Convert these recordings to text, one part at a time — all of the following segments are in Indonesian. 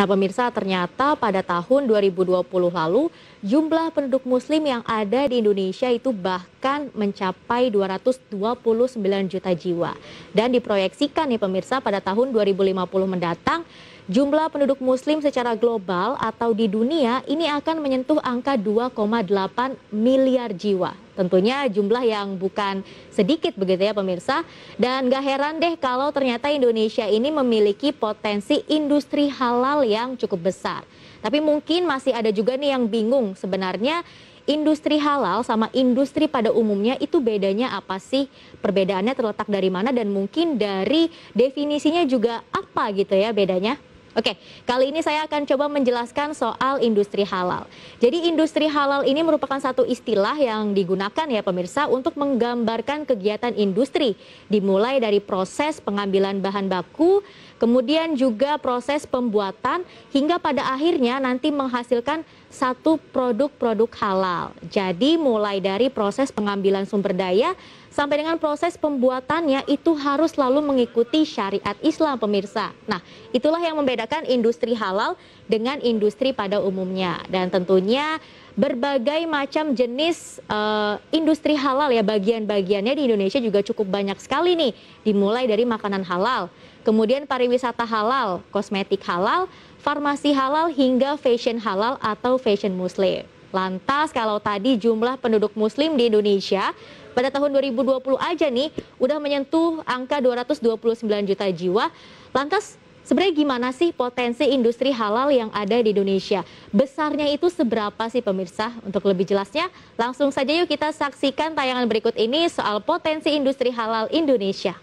Nah, pemirsa, ternyata pada tahun 2020 lalu, jumlah penduduk muslim yang ada di Indonesia itu bahkan mencapai 229 juta jiwa. Dan diproyeksikan nih pemirsa, pada tahun 2050 mendatang, jumlah penduduk muslim secara global atau di dunia ini akan menyentuh angka 2,8 miliar jiwa. Tentunya jumlah yang bukan sedikit begitu ya pemirsa. Dan gak heran deh kalau ternyata Indonesia ini memiliki potensi industri halal yang cukup besar. Tapi mungkin masih ada juga nih yang bingung sebenarnya industri halal sama industri pada umumnya itu bedanya apa sih? Perbedaannya terletak dari mana dan mungkin dari definisinya juga apa gitu ya bedanya? Oke, kali ini saya akan coba menjelaskan soal industri halal. Jadi industri halal ini merupakan satu istilah yang digunakan ya pemirsa untuk menggambarkan kegiatan industri. Dimulai dari proses pengambilan bahan baku, kemudian juga proses pembuatan, hingga pada akhirnya nanti menghasilkan satu produk-produk halal. Jadi mulai dari proses pengambilan sumber daya sampai dengan proses pembuatannya itu harus selalu mengikuti syariat Islam pemirsa. Nah, itulah yang membedakan industri halal dengan industri pada umumnya. Dan tentunya berbagai macam jenis industri halal ya, bagian-bagiannya di Indonesia juga cukup banyak sekali nih. Dimulai dari makanan halal, kemudian pariwisata halal, kosmetik halal, farmasi halal, hingga fashion halal atau fashion muslim. Lantas kalau tadi jumlah penduduk muslim di Indonesia pada tahun 2020 aja nih udah menyentuh angka 229 juta jiwa. Lantas sebenarnya gimana sih potensi industri halal yang ada di Indonesia? Besarnya itu seberapa sih pemirsa? Untuk lebih jelasnya langsung saja yuk kita saksikan tayangan berikut ini soal potensi industri halal Indonesia.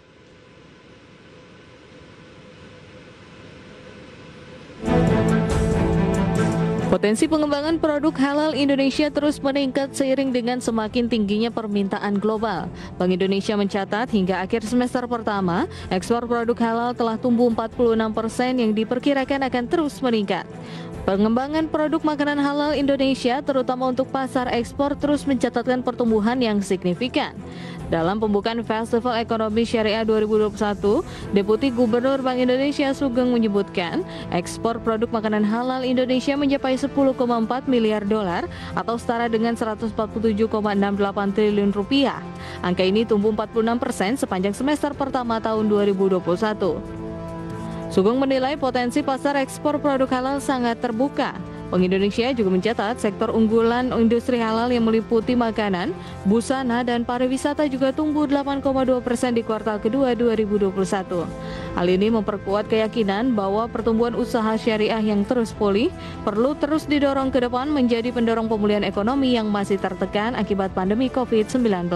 Potensi pengembangan produk halal Indonesia terus meningkat seiring dengan semakin tingginya permintaan global. Bank Indonesia mencatat hingga akhir semester pertama, ekspor produk halal telah tumbuh 46% yang diperkirakan akan terus meningkat. Pengembangan produk makanan halal Indonesia terutama untuk pasar ekspor terus mencatatkan pertumbuhan yang signifikan. Dalam pembukaan Festival Ekonomi Syariah 2021, Deputi Gubernur Bank Indonesia Sugeng menyebutkan, ekspor produk makanan halal Indonesia mencapai 10,4 miliar dolar atau setara dengan 147,68 triliun rupiah. Angka ini tumbuh 46% sepanjang semester pertama tahun 2021. Sugeng menilai potensi pasar ekspor produk halal sangat terbuka. Bank Indonesia juga mencatat sektor unggulan industri halal yang meliputi makanan, busana, dan pariwisata juga tumbuh 8,2% di kuartal kedua 2021. Hal ini memperkuat keyakinan bahwa pertumbuhan usaha syariah yang terus pulih perlu terus didorong ke depan menjadi pendorong pemulihan ekonomi yang masih tertekan akibat pandemi COVID-19.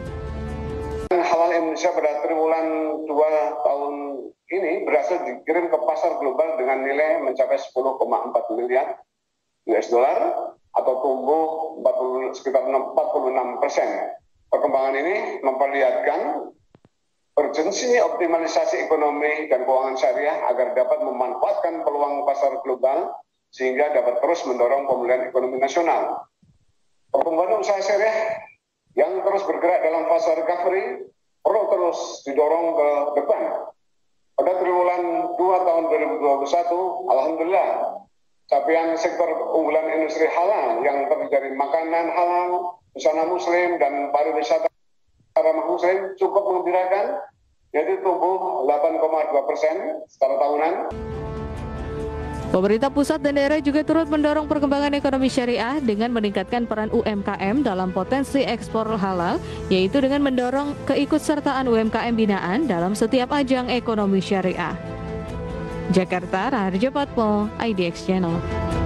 Halal Indonesia pada triwulan 2 tahun ini berhasil dikirim ke pasar global dengan nilai mencapai 10,4 miliar US dollar atau tumbuh sekitar 46%. Perkembangan ini memperlihatkan urgensi optimalisasi ekonomi dan keuangan syariah agar dapat memanfaatkan peluang pasar global sehingga dapat terus mendorong pemulihan ekonomi nasional. Pertumbuhan usaha syariah yang terus bergerak dalam fase recovery perlu terus didorong ke depan. Pada triwulan 2 tahun 2021, alhamdulillah, capaian sektor unggulan industri halal yang terdiri dari makanan halal, busana muslim, dan pariwisata ramah muslim cukup menggembirakan, yaitu tumbuh 8,2% secara tahunan. Pemerintah pusat dan daerah juga turut mendorong perkembangan ekonomi syariah dengan meningkatkan peran UMKM dalam potensi ekspor halal, yaitu dengan mendorong keikutsertaan UMKM binaan dalam setiap ajang ekonomi syariah. Jakarta, Raharjo Patmo, IDX Channel.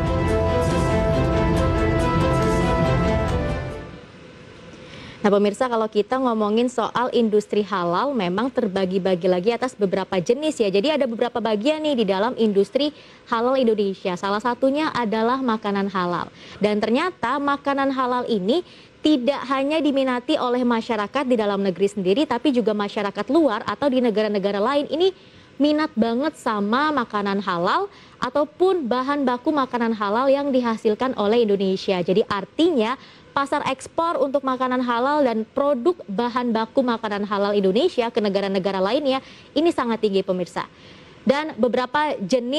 Nah pemirsa, kalau kita ngomongin soal industri halal memang terbagi-bagi lagi atas beberapa jenis ya. Jadi ada beberapa bagian nih di dalam industri halal Indonesia. Salah satunya adalah makanan halal. Dan ternyata makanan halal ini tidak hanya diminati oleh masyarakat di dalam negeri sendiri, tapi juga masyarakat luar atau di negara-negara lain ini minat banget sama makanan halal ataupun bahan baku makanan halal yang dihasilkan oleh Indonesia. Jadi artinya pasar ekspor untuk makanan halal dan produk bahan baku makanan halal Indonesia ke negara-negara lainnya ini sangat tinggi pemirsa. Dan beberapa jenis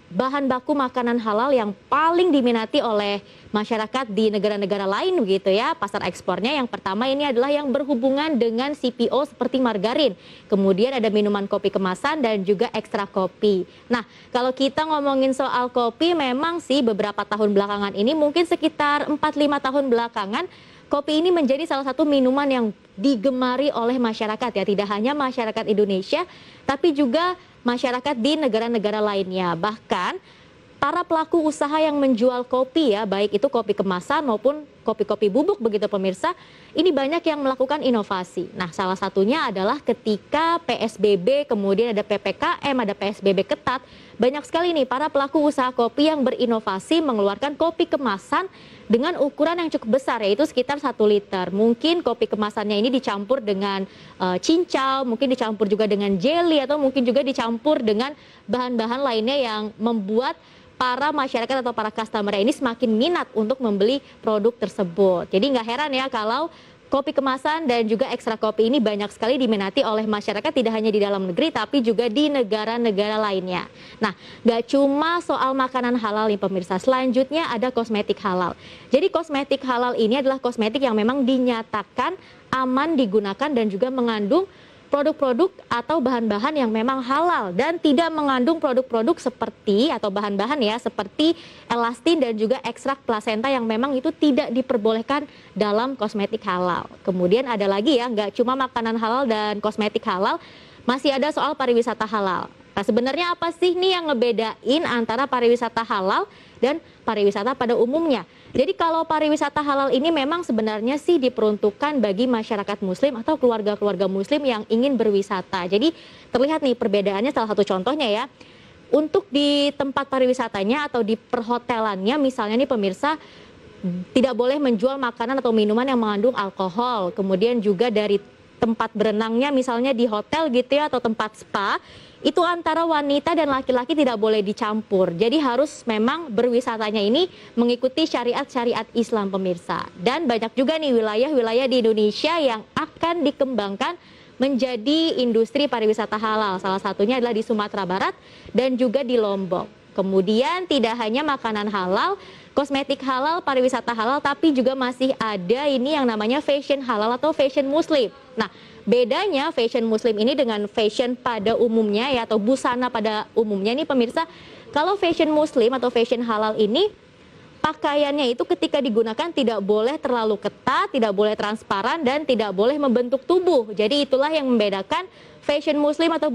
bahan baku makanan halal yang paling diminati oleh masyarakat di negara-negara lain begitu ya. Pasar ekspornya yang pertama ini adalah yang berhubungan dengan CPO seperti margarin. Kemudian ada minuman kopi kemasan dan juga ekstra kopi. Nah, kalau kita ngomongin soal kopi, memang sih beberapa tahun belakangan ini, mungkin sekitar 4-5 tahun belakangan, kopi ini menjadi salah satu minuman yang digemari oleh masyarakat ya. Tidak hanya masyarakat Indonesia, tapi juga masyarakat di negara-negara lainnya. Bahkan para pelaku usaha yang menjual kopi ya, baik itu kopi kemasan maupun kopi-kopi bubuk begitu pemirsa, ini banyak yang melakukan inovasi. Nah, salah satunya adalah ketika PSBB, kemudian ada PPKM, ada PSBB ketat, banyak sekali nih para pelaku usaha kopi yang berinovasi mengeluarkan kopi kemasan dengan ukuran yang cukup besar, yaitu sekitar 1 liter. Mungkin kopi kemasannya ini dicampur dengan cincau, mungkin dicampur juga dengan jelly, atau mungkin juga dicampur dengan bahan-bahan lainnya yang membuat para masyarakat atau para customer ini semakin minat untuk membeli produk tersebut. Jadi nggak heran ya kalau kopi kemasan dan juga ekstra kopi ini banyak sekali diminati oleh masyarakat, tidak hanya di dalam negeri tapi juga di negara-negara lainnya. Nah, nggak cuma soal makanan halal nih pemirsa, selanjutnya ada kosmetik halal. Jadi kosmetik halal ini adalah kosmetik yang memang dinyatakan aman digunakan dan juga mengandung produk-produk atau bahan-bahan yang memang halal dan tidak mengandung produk-produk seperti atau bahan-bahan ya seperti elastin dan juga ekstrak plasenta yang memang itu tidak diperbolehkan dalam kosmetik halal. Kemudian ada lagi ya, nggak cuma makanan halal dan kosmetik halal, masih ada soal pariwisata halal. Nah, sebenarnya apa sih nih yang ngebedain antara pariwisata halal dan pariwisata pada umumnya? Jadi kalau pariwisata halal ini memang sebenarnya sih diperuntukkan bagi masyarakat muslim atau keluarga-keluarga muslim yang ingin berwisata. Jadi terlihat nih perbedaannya, salah satu contohnya ya. Untuk di tempat pariwisatanya atau di perhotelannya misalnya nih pemirsa, tidak boleh menjual makanan atau minuman yang mengandung alkohol. Kemudian juga dari tempat berenangnya misalnya di hotel gitu ya, atau tempat spa, itu antara wanita dan laki-laki tidak boleh dicampur. Jadi harus memang berwisatanya ini mengikuti syariat-syariat Islam pemirsa. Dan banyak juga nih wilayah-wilayah di Indonesia yang akan dikembangkan menjadi industri pariwisata halal. Salah satunya adalah di Sumatera Barat dan juga di Lombok. Kemudian tidak hanya makanan halal, kosmetik halal, pariwisata halal, tapi juga masih ada ini yang namanya fashion halal atau fashion muslim. Nah, bedanya fashion muslim ini dengan fashion pada umumnya ya, atau busana pada umumnya nih pemirsa, kalau fashion muslim atau fashion halal ini pakaiannya itu ketika digunakan tidak boleh terlalu ketat, tidak boleh transparan, dan tidak boleh membentuk tubuh. Jadi itulah yang membedakan fashion muslim atau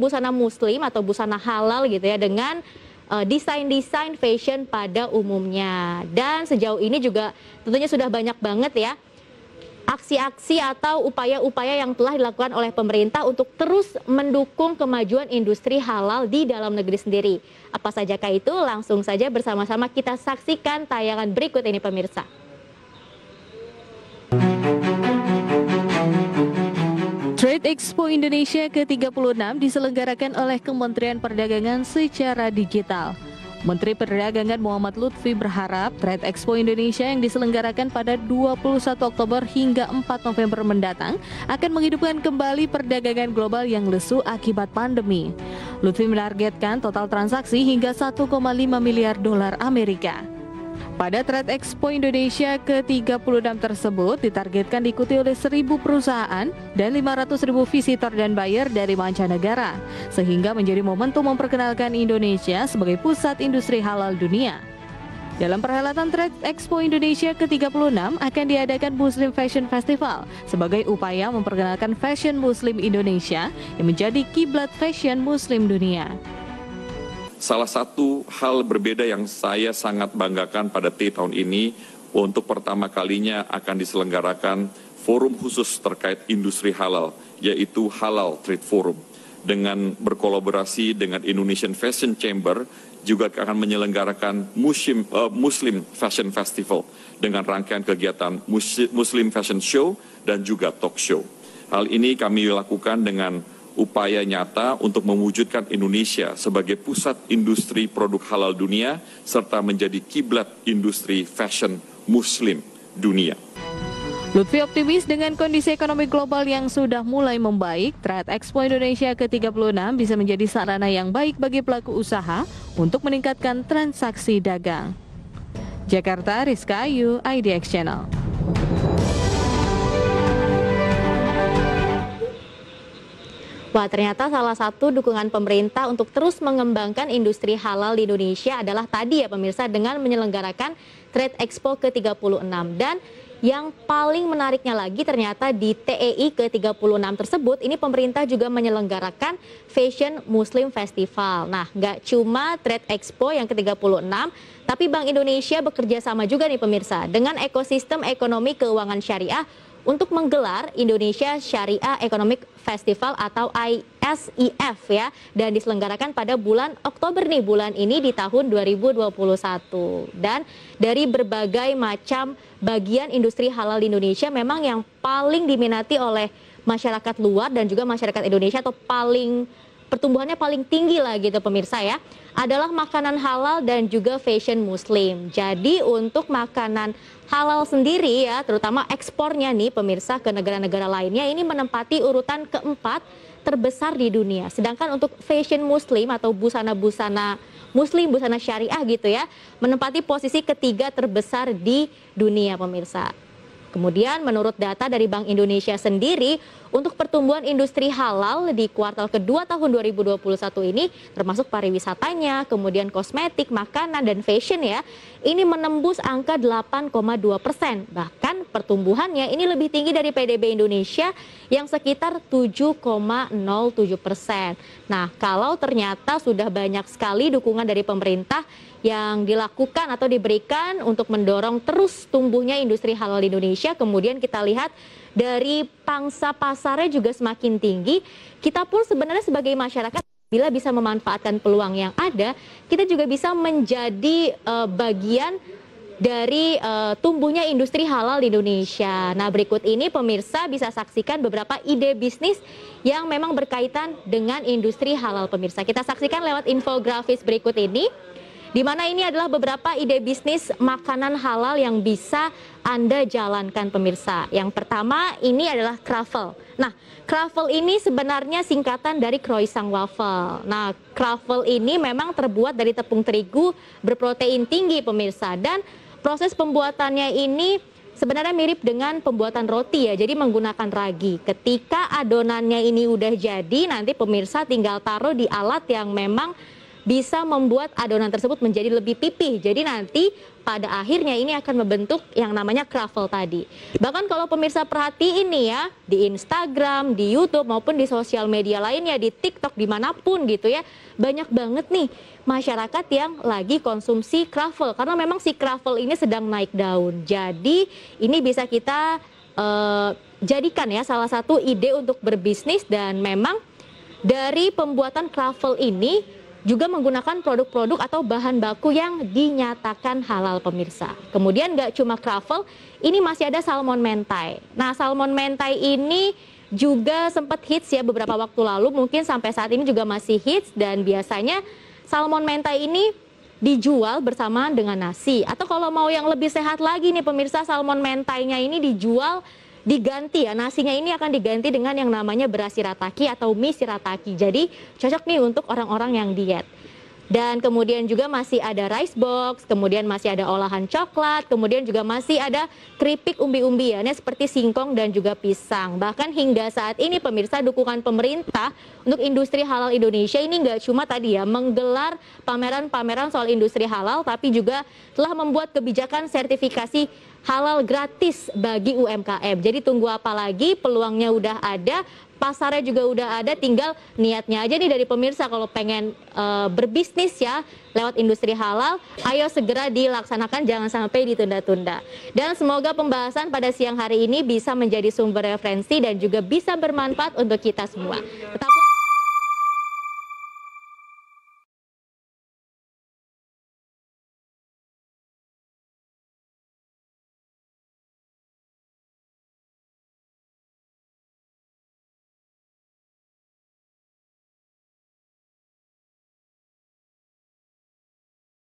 busana halal gitu ya dengan desain-desain fashion pada umumnya. Dan sejauh ini juga tentunya sudah banyak banget ya aksi-aksi atau upaya-upaya yang telah dilakukan oleh pemerintah untuk terus mendukung kemajuan industri halal di dalam negeri sendiri. Apa sajakah itu? Langsung saja bersama-sama kita saksikan tayangan berikut ini pemirsa. Trade Expo Indonesia ke-36 diselenggarakan oleh Kementerian Perdagangan secara digital. Menteri Perdagangan Muhammad Lutfi berharap Trade Expo Indonesia yang diselenggarakan pada 21 Oktober hingga 4 November mendatang akan menghidupkan kembali perdagangan global yang lesu akibat pandemi. Lutfi menargetkan total transaksi hingga 1,5 miliar dolar Amerika. Pada Trade Expo Indonesia ke-36 tersebut ditargetkan diikuti oleh 1.000 perusahaan dan 500.000 visitor dan buyer dari mancanegara, sehingga menjadi momentum memperkenalkan Indonesia sebagai pusat industri halal dunia. Dalam perhelatan Trade Expo Indonesia ke-36 akan diadakan Muslim Fashion Festival sebagai upaya memperkenalkan fashion Muslim Indonesia yang menjadi kiblat fashion Muslim dunia. Salah satu hal berbeda yang saya sangat banggakan pada T tahun ini, untuk pertama kalinya akan diselenggarakan forum khusus terkait industri halal, yaitu Halal Trade Forum. Dengan berkolaborasi dengan Indonesian Fashion Chamber, juga akan menyelenggarakan Muslim Fashion Festival dengan rangkaian kegiatan Muslim Fashion Show dan juga talk show. Hal ini kami lakukan dengan upaya nyata untuk mewujudkan Indonesia sebagai pusat industri produk halal dunia serta menjadi kiblat industri fashion Muslim dunia. Lutfi optimis dengan kondisi ekonomi global yang sudah mulai membaik, Trade Expo Indonesia ke-36 bisa menjadi sarana yang baik bagi pelaku usaha untuk meningkatkan transaksi dagang. Jakarta, Rizka Ayu, IDX Channel. Wah, ternyata salah satu dukungan pemerintah untuk terus mengembangkan industri halal di Indonesia adalah tadi ya pemirsa, dengan menyelenggarakan Trade Expo ke-36. Dan yang paling menariknya lagi ternyata di TEI ke-36 tersebut, ini pemerintah juga menyelenggarakan Fashion Muslim Festival. Nah, nggak cuma Trade Expo yang ke-36, tapi Bank Indonesia bekerja sama juga nih pemirsa dengan ekosistem ekonomi keuangan syariah untuk menggelar Indonesia Syariah Economic Festival atau ISEF ya, dan diselenggarakan pada bulan Oktober nih, bulan ini di tahun 2021. Dan dari berbagai macam bagian industri halal di Indonesia, memang yang paling diminati oleh masyarakat luar dan juga masyarakat Indonesia, atau pertumbuhannya paling tinggi lah gitu pemirsa ya, adalah makanan halal dan juga fashion muslim. Jadi untuk makanan halal sendiri ya, terutama ekspornya nih pemirsa ke negara-negara lainnya, ini menempati urutan keempat terbesar di dunia. Sedangkan untuk fashion muslim atau busana-busana muslim, busana syariah gitu ya, menempati posisi ketiga terbesar di dunia pemirsa. Kemudian menurut data dari Bank Indonesia sendiri, untuk pertumbuhan industri halal di kuartal kedua tahun 2021 ini, termasuk pariwisatanya, kemudian kosmetik, makanan, dan fashion ya, ini menembus angka 8,2%. Bahkan pertumbuhannya ini lebih tinggi dari PDB Indonesia yang sekitar 7,07%. Nah, kalau ternyata sudah banyak sekali dukungan dari pemerintah yang dilakukan atau diberikan untuk mendorong terus tumbuhnya industri halal di Indonesia, kemudian kita lihat dari pangsa pasarnya juga semakin tinggi, kita pun sebenarnya sebagai masyarakat bila bisa memanfaatkan peluang yang ada, kita juga bisa menjadi bagian dari tumbuhnya industri halal di Indonesia. Nah, berikut ini pemirsa bisa saksikan beberapa ide bisnis yang memang berkaitan dengan industri halal pemirsa. Kita saksikan lewat infografis berikut ini, di mana ini adalah beberapa ide bisnis makanan halal yang bisa Anda jalankan pemirsa. Yang pertama ini adalah Krafel. Nah, Krafel ini sebenarnya singkatan dari croissant waffle. Nah, Krafel ini memang terbuat dari tepung terigu berprotein tinggi pemirsa, dan proses pembuatannya ini sebenarnya mirip dengan pembuatan roti ya, jadi menggunakan ragi. Ketika adonannya ini udah jadi, nanti pemirsa tinggal taruh di alat yang memang bisa membuat adonan tersebut menjadi lebih pipih. Jadi nanti pada akhirnya ini akan membentuk yang namanya Krafel tadi. Bahkan kalau pemirsa perhatiin nih ya, di Instagram, di YouTube maupun di sosial media lainnya, di TikTok, dimanapun gitu ya, banyak banget nih masyarakat yang lagi konsumsi Krafel, karena memang si Krafel ini sedang naik daun. Jadi ini bisa kita jadikan ya salah satu ide untuk berbisnis. Dan memang dari pembuatan Krafel ini juga menggunakan produk-produk atau bahan baku yang dinyatakan halal pemirsa. Kemudian nggak cuma Krafel, ini masih ada salmon mentai. Nah, salmon mentai ini juga sempat hits ya beberapa waktu lalu, mungkin sampai saat ini juga masih hits. Dan biasanya salmon mentai ini dijual bersamaan dengan nasi. Atau kalau mau yang lebih sehat lagi nih pemirsa, salmon mentainya ini diganti ya, nasinya ini akan diganti dengan yang namanya beras shirataki atau mie shirataki. Jadi cocok nih untuk orang-orang yang diet. Dan kemudian juga masih ada rice box, kemudian masih ada olahan coklat, kemudian juga masih ada keripik umbi-umbiannya seperti singkong dan juga pisang. Bahkan hingga saat ini pemirsa, dukungan pemerintah untuk industri halal Indonesia ini nggak cuma tadi ya menggelar pameran-pameran soal industri halal, tapi juga telah membuat kebijakan sertifikasi halal gratis bagi UMKM. Jadi tunggu apa lagi, peluangnya udah ada, pasarnya juga udah ada, tinggal niatnya aja nih dari pemirsa. Kalau pengen berbisnis ya lewat industri halal, ayo segera dilaksanakan, jangan sampai ditunda-tunda. Dan semoga pembahasan pada siang hari ini bisa menjadi sumber referensi dan juga bisa bermanfaat untuk kita semua. Tetaplah